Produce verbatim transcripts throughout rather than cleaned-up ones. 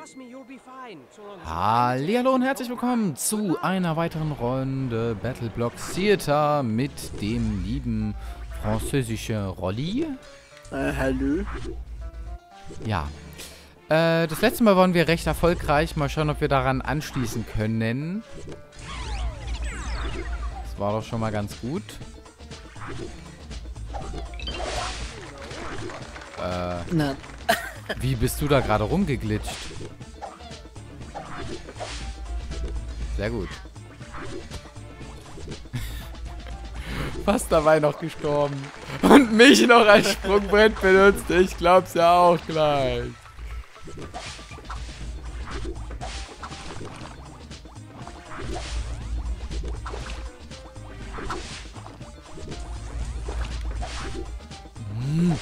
Hallihallo und herzlich willkommen zu einer weiteren Runde Battleblock Theater mit dem lieben französischen Rolli. Äh, hallo. Ja. Äh, das letzte Mal waren wir recht erfolgreich. Mal schauen, ob wir daran anschließen können. Das war doch schon mal ganz gut. Äh, Nein. Wie bist du da gerade rumgeglitscht? Sehr gut. Fast dabei noch gestorben. Und mich noch als Sprungbrett benutzt. Ich glaub's ja auch gleich. Hm.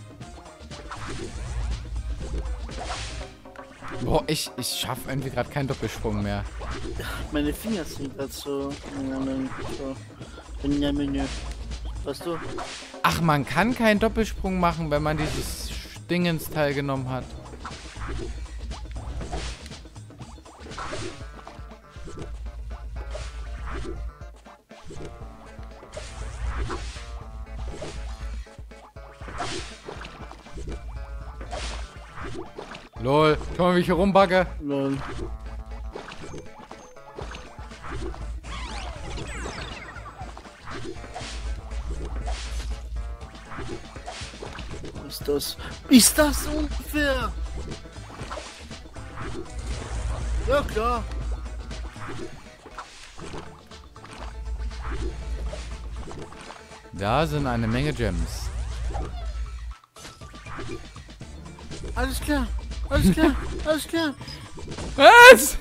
Boah, ich, ich schaffe irgendwie gerade keinen Doppelsprung mehr. Meine Finger sind gerade so. so. Menü. Weißt du? Ach, man kann keinen Doppelsprung machen, wenn man dieses Dingens teilgenommen hat. Lol, schau mal, wie ich hier rumbagge. Lol. Ist das? Ist das unfair? Ja klar. Da sind eine Menge Gems. Alles klar. Alles klar. Alles klar. Was?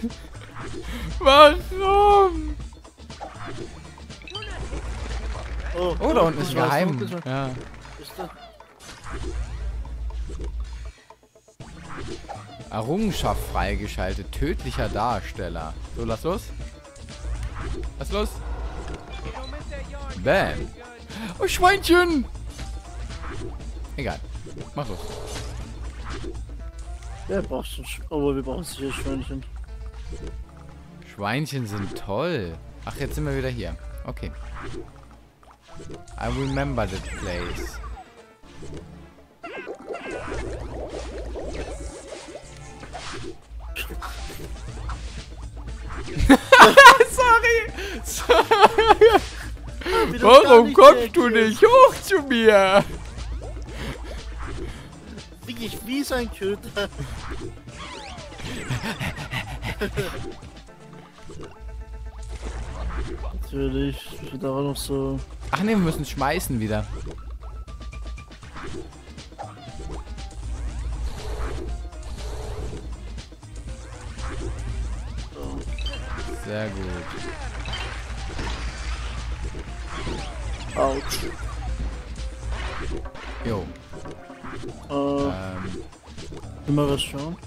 Warum? Oh, Oh, da unten ist das war's, geheim. das war's. Ja. Ist das? Errungenschaft freigeschaltet. Tödlicher Darsteller. So, lass los. Lass los. Bam. Oh, Schweinchen. Egal. Mach los. Wer braucht schon? Aber wir brauchen sicher Schweinchen. Schweinchen sind toll. Ach, jetzt sind wir wieder hier. Okay. I remember that place. Sorry. Sorry. Warum kommst du nicht hoch zu mir? Wirklich wie sein Köter. Natürlich, da war noch so. Ach ne, wir müssen schmeißen wieder. Sehr gut. Autsch. Jo. Äh, Ähm, immer was schauen.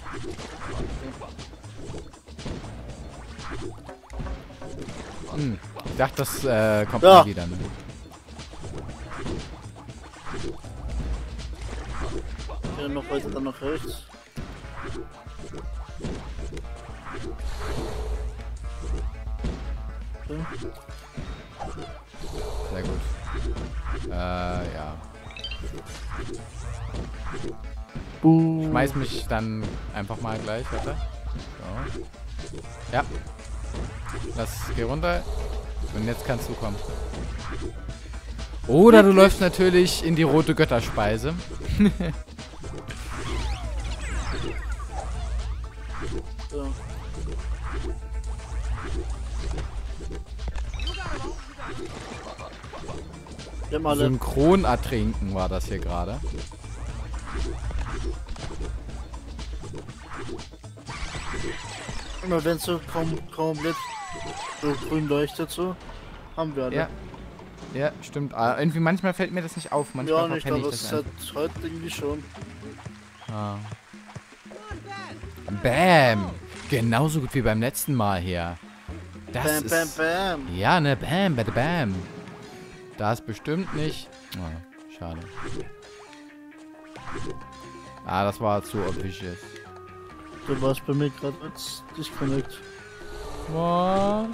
hm. Ich dachte, das äh, kommt Ja. nie wieder. Ne? Ja, noch weiter, dann nach rechts. Okay. Sehr gut. Äh, ja. Buh. Schmeiß mich dann einfach mal gleich, warte. So. Ja. Lass, geh runter. Und jetzt kannst du kommen. Oder du läufst natürlich in die rote Götterspeise. So. Wir haben alle. Synchron ertrinken war das hier gerade. Immer wenn es so kaum, komplett so grün leuchtet, so haben wir alle. Ja. Ja, stimmt. Ah, irgendwie manchmal fällt mir das nicht auf. Manchmal Ja, nicht, verpenne aber ich es das ist einfach. halt heute irgendwie schon. Ah. Bam! Genauso gut wie beim letzten Mal hier. Das Bam, ist... bam, bam. Ja, ne, bam, bam, bam. Da ist bestimmt nicht... Oh, schade. Ah, das war zu obvious. Du warst bei mir gerade als Disconnect. Was?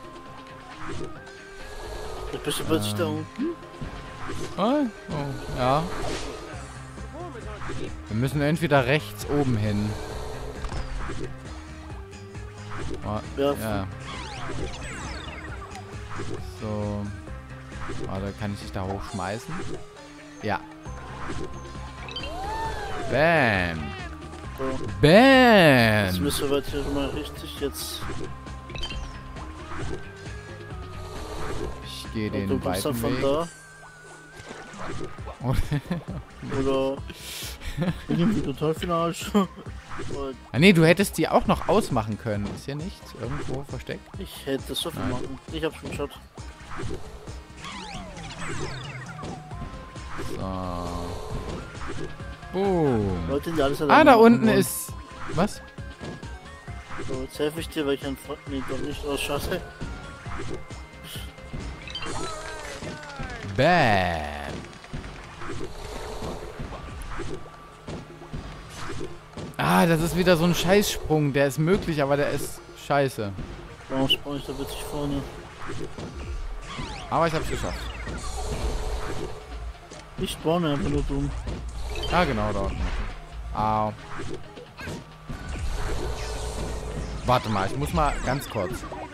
Jetzt bist du plötzlich da Ähm. unten. Ah, oh, ja. Wir müssen entweder rechts oben hin. Oh, Werfen. ja. So. Warte, kann ich dich da hochschmeißen? Ja. Bam. So. Bam. Jetzt müssen wir hier mal richtig jetzt. Ich gehe Und du den kommst dann weiten von Weg. da. Oder irgendwie total final schon. Ah, nee, du hättest die auch noch ausmachen können. Ist hier nichts irgendwo versteckt? Ich hätte so viel Nein. machen. Ich hab schon geschaut. So. Boom. Leute, die alles Ah, alleine da machen unten wollen. ist... Was? So, jetzt helfe ich dir, weil ich einen Freund. Nee, doch nicht ausschalte. Bam. Ah, das ist wieder so ein Scheißsprung. Der ist möglich, aber der ist scheiße. Warum sprang ich da plötzlich vorne? Aber ich hab's geschafft. Ich spawne einfach nur dumm. Ah, genau, da unten. Au. Warte mal, ich muss mal ganz kurz.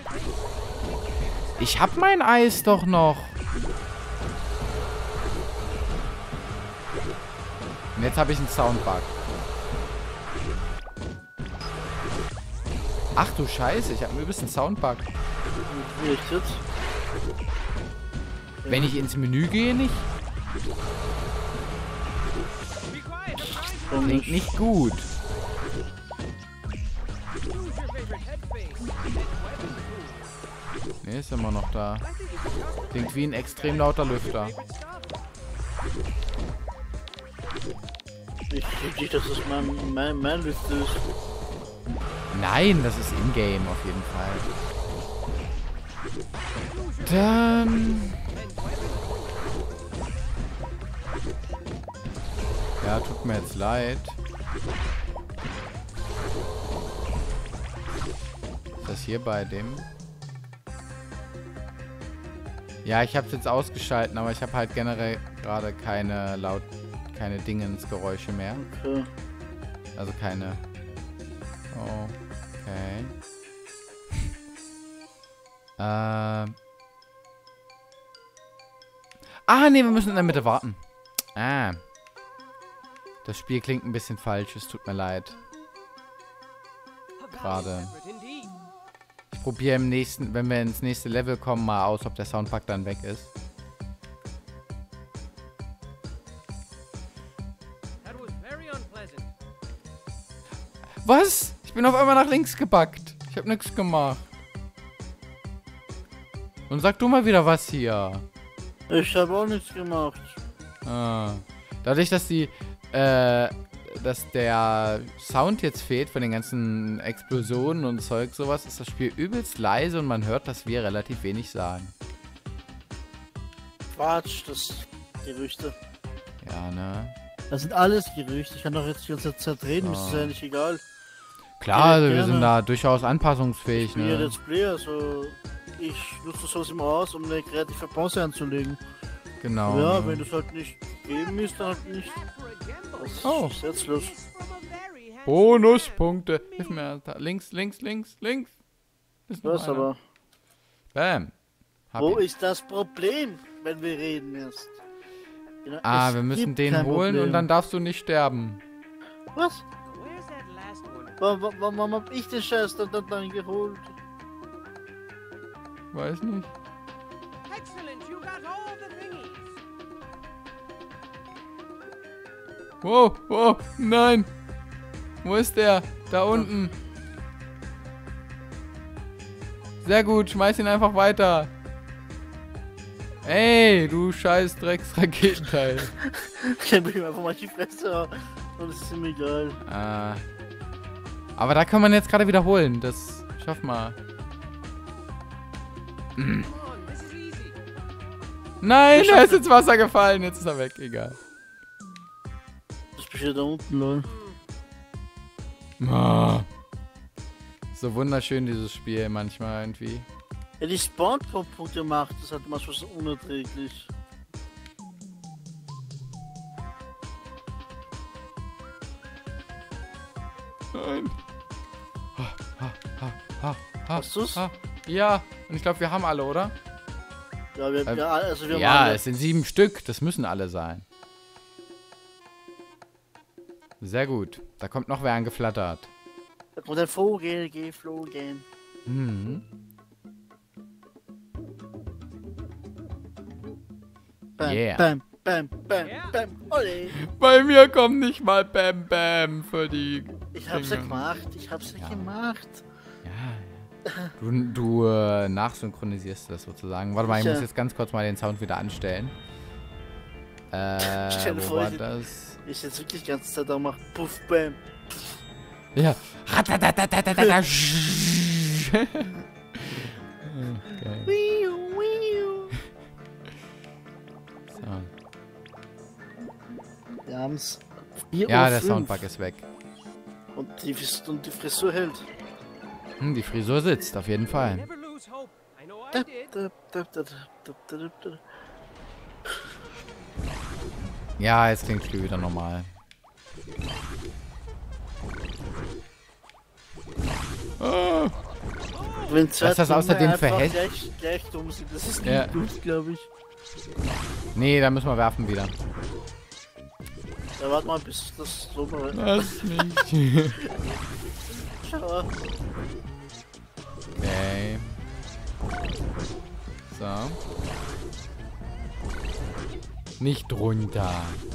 Ich hab mein Eis doch noch. Und jetzt habe ich einen Soundbug. Ach du Scheiße, ich habe einen übelsten Soundbug. Wie ich jetzt? Wenn ich ins Menü gehe, nicht? Klingt nicht gut. Ne, ist immer noch da. Klingt wie ein extrem lauter Lüfter. Ich denke nicht, dass das mein, mein, mein Liste ist. Nein, das ist in-game auf jeden Fall. Dann... Ja, tut mir jetzt leid. Ist das hier bei dem? Ja, ich habe es jetzt ausgeschalten, aber ich habe halt generell gerade keine laut, keine Dingensgeräusche mehr. Okay. Also keine. Okay. ähm. Ah, nee, wir müssen in der Mitte warten. Ah. Das Spiel klingt ein bisschen falsch, es tut mir leid. Gerade. Ich probiere im nächsten, wenn wir ins nächste Level kommen, mal aus, ob der Soundbug dann weg ist. Was? Ich bin auf einmal nach links gebackt. Ich habe nichts gemacht. Und sag du mal wieder was hier. Ich habe auch nichts gemacht. Ah. Dadurch, dass die, äh, dass der Sound jetzt fehlt von den ganzen Explosionen und Zeug sowas, ist das Spiel übelst leise und man hört, dass wir relativ wenig sagen. Quatsch, das Gerüchte. Ja, ne? Das sind alles Gerüchte. Ich kann doch jetzt die ganze Zeit reden, Ah. das ist ja nicht egal. Klar, Ja, also wir gerne. sind da durchaus anpassungsfähig, Ich bin ja ne? Let's Player, also ich nutze sowas immer aus, um eine kreative Pause anzulegen. Genau. Ja, ne? wenn es halt nicht geben ist, dann halt nicht. Das Oh. ist setzlos. Bonuspunkte. Hilf mir. Da. Links, links, links, links. Ist noch Was einer. aber? Bam. Hab Wo ihn. ist das Problem, wenn wir reden erst? Genau, Ah, es wir müssen gibt den kein holen Problem. und dann darfst du nicht sterben. Was? Warum, warum, warum hab ich den Scheiß dann, dann, dann geholt? Weiß nicht. Wow, wow, nein. Wo ist der? Da unten. Sehr gut, schmeiß ihn einfach weiter. Ey, du scheiß Drecks-Raketenteil. Ich hab ihm einfach mal die Fresse. Und das ist mir egal. Ah. Aber da kann man jetzt gerade wiederholen. Das schaff mal. Nein, er ist ins Wasser gefallen. Jetzt ist er weg. Egal. Das besteht da unten, lol. Oh. So wunderschön dieses Spiel manchmal irgendwie. Ja, die Spawn-Punkte macht, das hat manchmal so unerträglich. Nein. Ha, ha, ha, ha, ha, Hast du's? ha. Ja, und ich glaube, wir haben alle, oder? Ja, wir, Ähm, ja, also wir Ja, waren es sind sieben Stück. Das müssen alle sein. Sehr gut. Da kommt noch wer angeflattert. Da kommt ein Vogel geflogen. Mhm. Bam, Yeah. bam, bam, bam, bam. Olé. Bei mir kommt nicht mal Bam Bam für die... Ich hab's ja Dinge. gemacht, ich hab's ja, Ja. gemacht. Ja, ja. Du, du äh, nachsynchronisierst das sozusagen. Warte mal, ich Sicher. muss jetzt ganz kurz mal den Sound wieder anstellen. Äh, Stell dir wo vor, war ich- das? Ich jetzt wirklich die ganze Zeit da mach Puff, bam. Ja. Ratatatatata. Okay. Wiu, wiu. So. Wir haben's. vier Ja, Uhr der fünf. Soundbug ist weg. Und die, und die Frisur hält. Hm, die Frisur sitzt, auf jeden Fall. Never lose hope. I know I Da, did. da, da, da, da, da, da, da. Ja, jetzt klingt das Spiel wieder normal. Ah. Wenn zwei Was das Dumme außerdem einfach für Hä- gleich, gleich dumm sind, das ist Ja. nicht gut, glaube ich. Nee, da müssen wir werfen wieder. Ja, warte mal, bis das so mal. Lass mich. Ja. Okay. So. Nicht runter.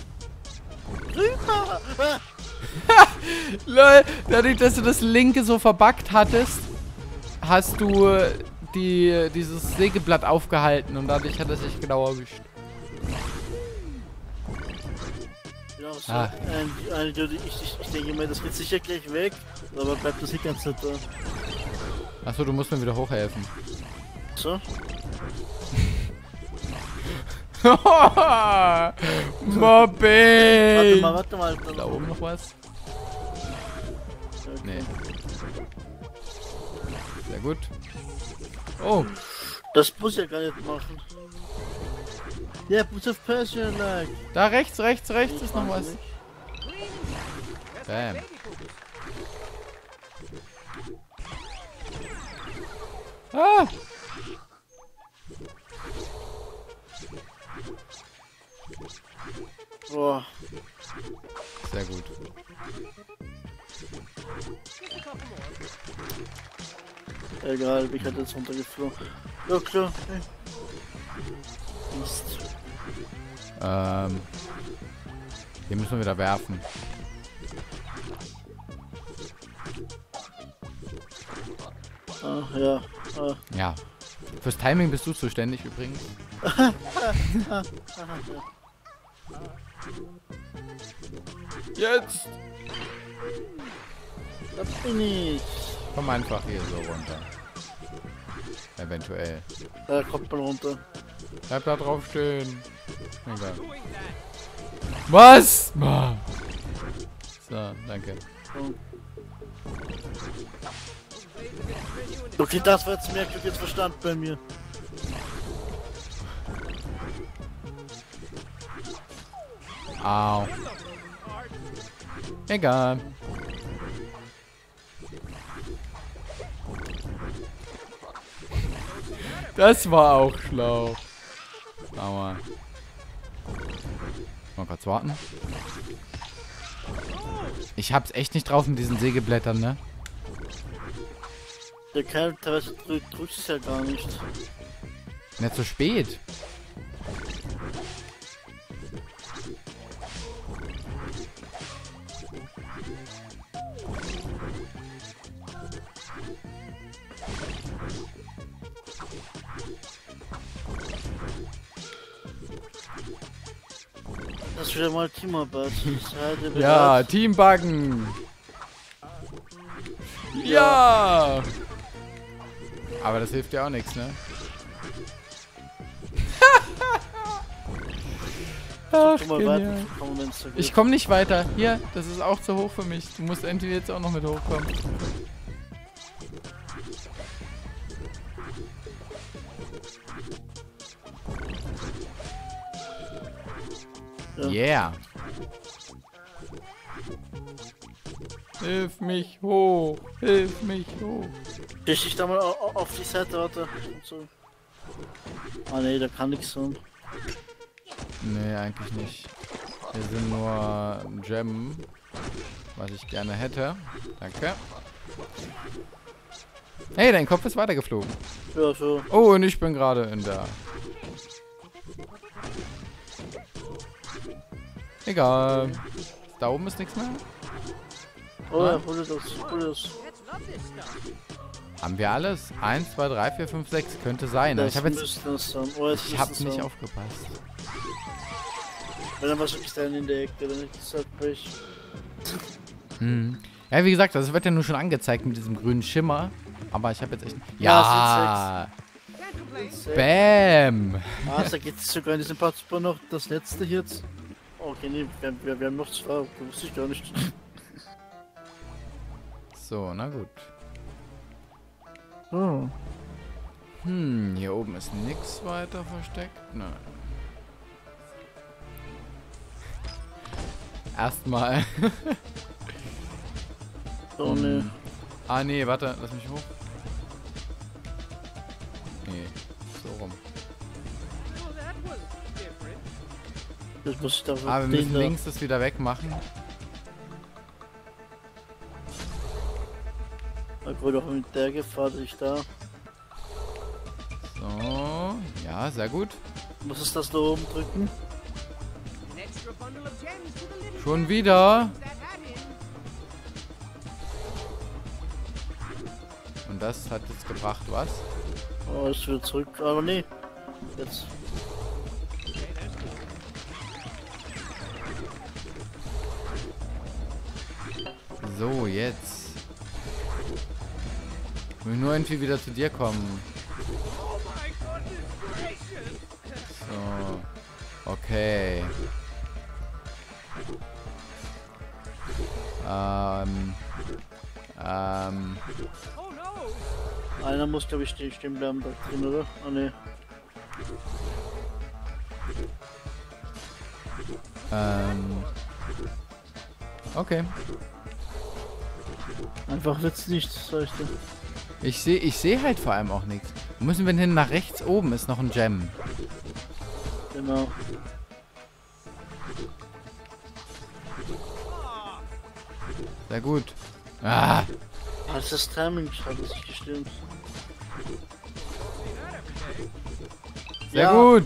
Rüber! Ah, Lol, dadurch, dass du das linke so verbuggt hattest, hast du äh, die, dieses Sägeblatt aufgehalten und dadurch hat er sich genau erwischt. genau so. Ah. Ein, ein, ich, ich, ich denke mal, das geht sicher gleich weg, aber bleibt das die ganze Zeit da. Achso, du musst mir wieder hochhelfen. So? Mobbing! Warte mal, warte mal. Da oben noch was? Okay. Nee. Sehr gut. Oh, Das muss ich ja gar nicht machen. Ja, put of Persian like. da rechts, rechts, rechts ist noch was. Nicht. Bam. Ah! Boah. Sehr gut. Egal, ich hatte jetzt runtergeflogen. Ja klar. Hey. Mist. Ähm. Den müssen wir wieder werfen. Ah, ja. Ah. Ja. Fürs Timing bist du zuständig übrigens. Jetzt! Da bin ich. Komm einfach hier so runter. Eventuell. Da kommt man runter. Bleib da drauf stehen. Egal. Was? Ah. So, danke. Okay, das war jetzt merkwürdig jetzt verstanden bei mir. Au. Egal. Das war auch schlau. Aua. Mal kurz warten. Ich hab's echt nicht drauf mit diesen Sägeblättern, ne? Der Kerl teilweise drückt, drückt es ja gar nicht. Nicht so spät. Das ist wieder mal Teamarbeit. Seid ihr Ja, bereit? Teambuggen. Ja. Aber das hilft ja auch nichts, ne? Ach, Guck mal genial. weiterkommen, wenn es so geht. Ich komme nicht weiter. Hier, das ist auch zu hoch für mich. Du musst entweder jetzt auch noch mit hochkommen. Ja. Yeah. Hilf mich hoch. Hilf mich hoch. Krieg ich da mal au- au- auf die Seite, warte. So. Ah ne, da kann nichts sein. Nee, eigentlich nicht. Wir sind nur ein Gem, was ich gerne hätte. Danke. Hey, dein Kopf ist weitergeflogen. Ja, so. Oh, und ich bin gerade in der... Egal. Da oben ist nichts mehr. Oh ja, hol dir das, hol dir das. Haben wir alles? eins, zwei, drei, vier, fünf, sechs. Könnte sein. Das Ich habe jetzt... müsste das sein. Oh, jetzt Ich müsste habe es nicht sein. aufgepasst. Weil dann warst du wirklich dann in der Ecke, wenn ich gesagt habe, ich. Hm. Ja, wie gesagt, das wird ja nur schon angezeigt mit diesem grünen Schimmer. Aber ich habe jetzt echt... Ja, Ja! Bam! Ah, da geht es sogar in diesem Part super noch das letzte hier jetzt. Okay, nee, wir, wir, wir haben noch zwei, das wusste ich gar nicht. So, na gut. Oh. Hm, hier oben ist nichts weiter versteckt. Nein. Erstmal. So, ne. Ah, nee, warte, lass mich hoch. Nee, so rum. Das muss ich da Ah, wir den müssen da- links das wieder wegmachen. Da wurde auch mit der Gefahr, dass ich da. So, ja, sehr gut. Muss es das da oben drücken? Schon wieder. Und das hat jetzt gebracht, was? Oh, es wird zurück. Aber nee. Jetzt. So, jetzt. Ich will nur irgendwie wieder zu dir kommen. So. Okay. Ähm. Ähm. Einer muss, glaube ich, stehen, stehen bleiben da drin, oder? Ah, ne. Ähm. Okay. Einfach wird's nicht, sag ich dir. Ich sehe ich sehe halt vor allem auch nichts. Wo müssen wir hin? Nach rechts oben ist noch ein Gem. Genau. Sehr gut. Ah, Ah, das ist das Timing, hat es nicht gestimmt. sehr Ja. gut.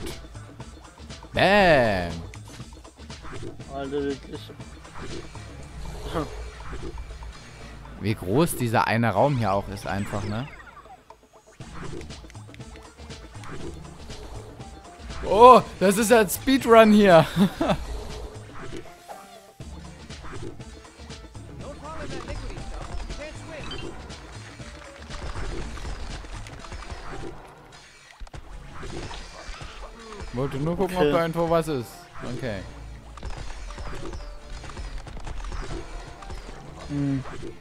Bam. Alter, wirklich. Wie groß dieser eine Raum hier auch ist einfach, ne? Oh, das ist ja ein Speedrun hier. Wollte nur gucken, Okay. ob da irgendwo was ist. Okay. Hm.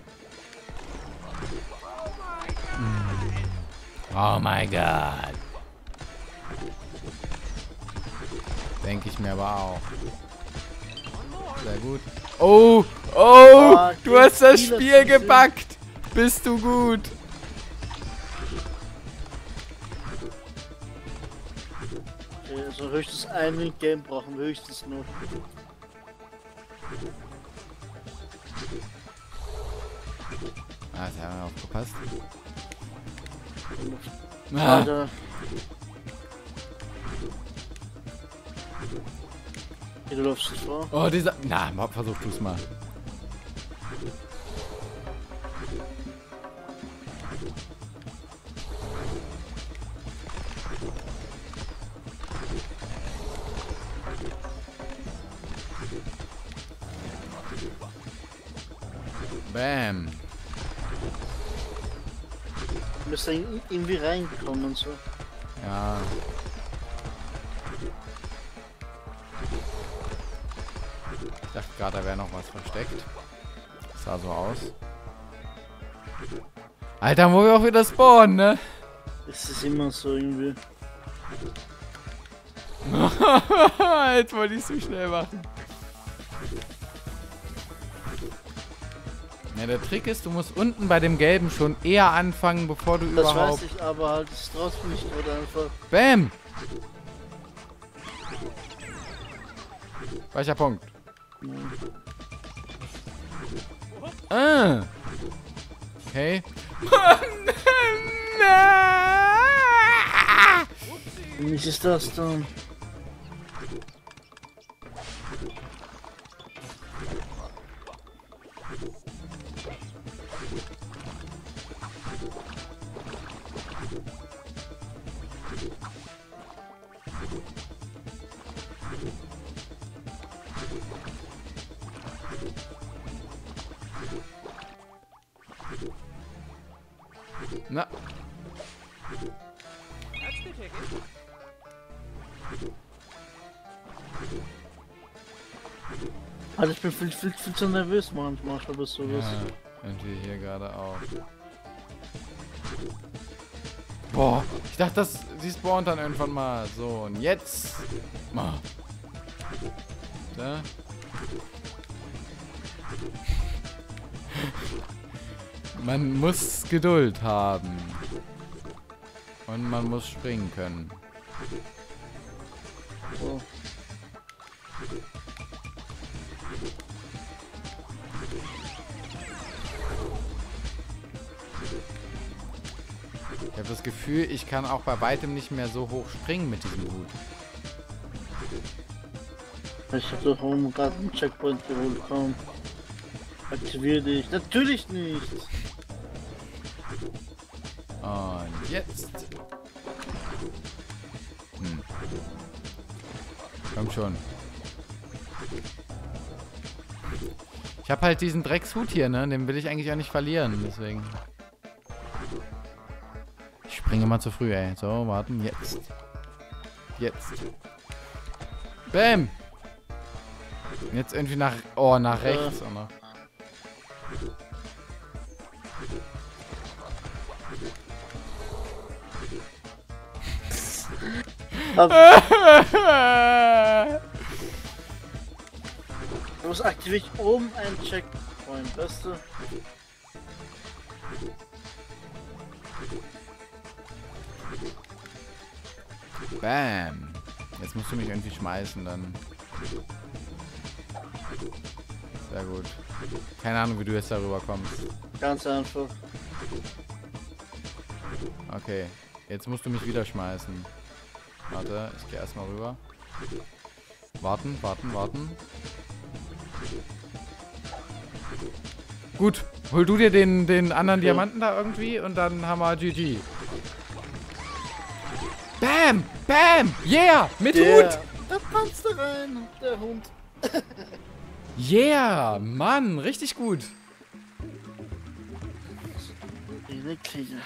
Oh mein Gott. Denke ich mir aber auch. Sehr gut. Oh, oh, Ah, du hast das Spiel ist Spiel so süß. gebackt. Bist du gut? Okay, also höchstens einen Game brauchen wir höchstens nur. Ah, jetzt haben wir aufgepasst. Ah, Alter. Okay, du läufst nicht vor. oh, dieser... Na, mal versuch du's mal. Bam. Du musst da in- irgendwie reinkommen und so. Ja. dachte gerade, da wäre noch was versteckt. Das sah so aus. Alter, wo wir auch wieder spawnen, ne? Es ist immer so irgendwie. Jetzt wollte ich es so schnell machen. Ja, der Trick ist, du musst unten bei dem Gelben schon eher anfangen, bevor du Das überhaupt... weiß ich, aber halt, es traust mich nicht oder einfach. Bam! Weicher Punkt. Ah. Okay. Für mich ist das dann. Na. Also ich bin viel, viel, viel zu nervös manchmal, ob es so ist. Ja, irgendwie hier gerade auch. Boah, ich dachte, das, sie spawnt dann irgendwann mal. So, und jetzt. Oh. Da. Man muss Geduld haben. Und man muss springen können. So. Ich habe das Gefühl, ich kann auch bei weitem nicht mehr so hoch springen mit diesem Hut. Ich hab doch oben gerade einen Checkpoint geholt, komm. Aktivier dich. Natürlich nicht! Und jetzt. Hm. Komm schon. Ich habe halt diesen Dreckshut hier, ne? Den will ich eigentlich auch nicht verlieren, deswegen. Ich springe mal zu früh, ey. So, warten. Jetzt. Jetzt. Bam! Jetzt irgendwie nach... Oh, nach rechts. Äh. Oder? Du musst aktiviert oben einen Checkpoint, weißt du? Bam. Jetzt musst du mich irgendwie schmeißen dann. Sehr gut. Keine Ahnung, wie du jetzt darüber kommst. Ganz einfach. Okay. Jetzt musst du mich wieder schmeißen. Warte, ich gehe erstmal rüber. Warten, warten, warten. Gut, hol du dir den, den anderen Okay. Diamanten da irgendwie und dann haben wir G G. Bam! Bam! Yeah! Mit Der, Hut! da tanzt er rein, der Hund. Yeah! Mann, richtig gut. Die Kriege.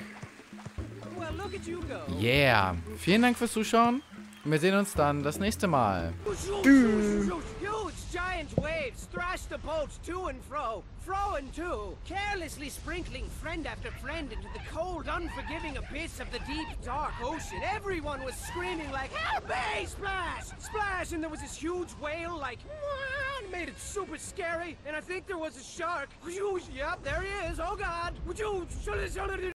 Yeah! Vielen Dank fürs Zuschauen. Wir sehen uns dann das nächste Mal. Huge giant waves thrashed the boat to and fro, fro and to, carelessly sprinkling friend after friend into the cold, unforgiving abyss of the deep, dark ocean. Everyone was screaming like, "Help me! Splash! Splash!" And there was this huge whale like, "Mwah," and made it super scary. And I think there was a shark. Yep, there he is. Oh God!